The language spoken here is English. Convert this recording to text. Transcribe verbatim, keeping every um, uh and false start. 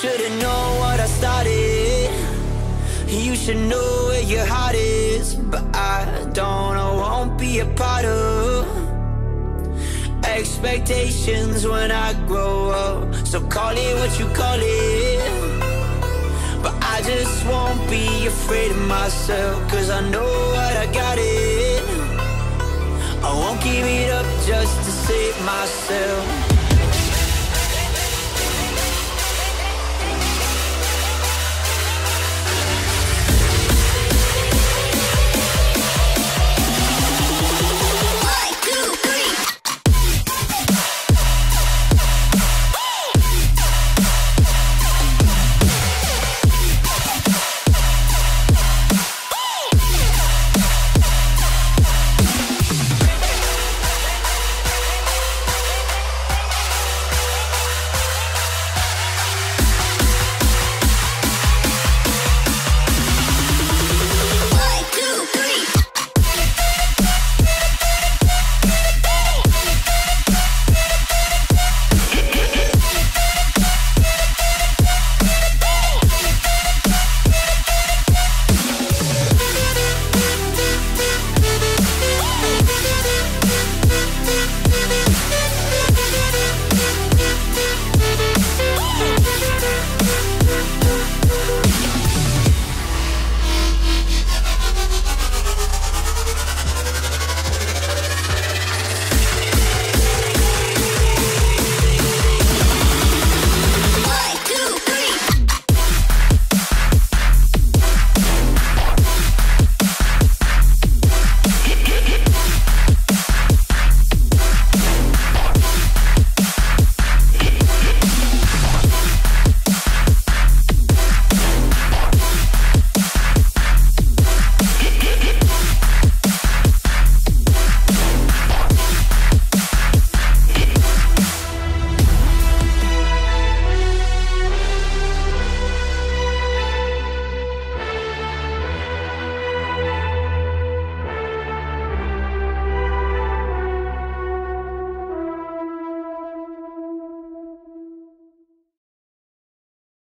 should've known what I started. You should know where your heart is, but I don't, I won't be a part of expectations when I grow up. So call it what you call it, but I just won't be afraid of myself, cause I know what I got it. I won't give it up just to save myself.